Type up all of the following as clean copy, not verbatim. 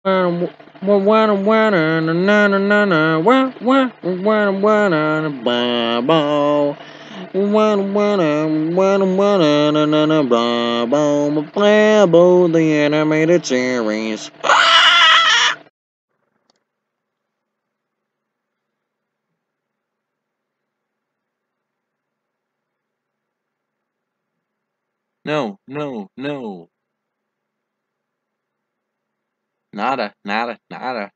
Blabo, the animated series. No, no, no. Nada, nada, nada.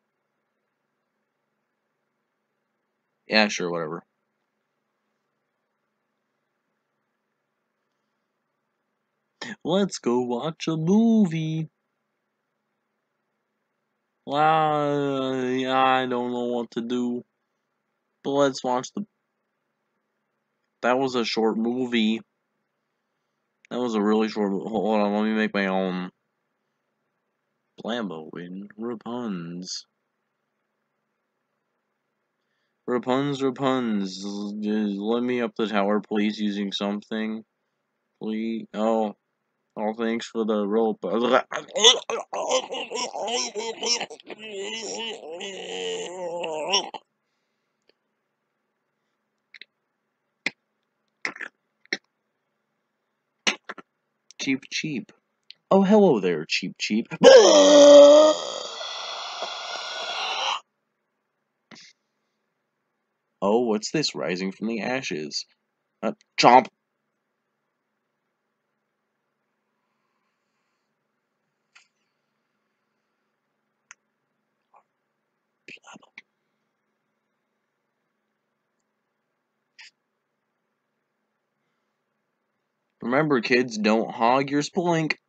Yeah, sure, whatever. Let's go watch a movie. I don't know what to do. But let's watch the. That was a short movie. That was a really short. Hold on, let me make my own. Blabo in Rapunz. Rapunz. Just let me up the tower, please, using something. Please. Oh, thanks for the rope. Cheap, cheap. Oh, hello there, cheap, cheap. Oh, what's this rising from the ashes? Chomp. Remember, kids, don't hog your splink.